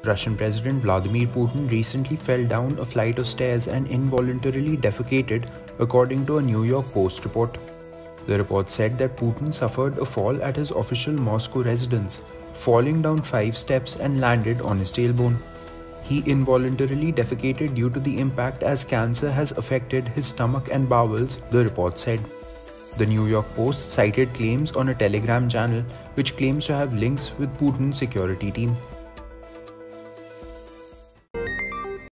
Russian President Vladimir Putin recently fell down a flight of stairs and involuntarily defecated, according to a New York Post report. The report said that Putin suffered a fall at his official Moscow residence, falling down 5 steps and landed on his tailbone. He involuntarily defecated due to the impact as cancer has affected his stomach and bowels, the report said. The New York Post cited claims on a Telegram channel which claims to have links with Putin's security team.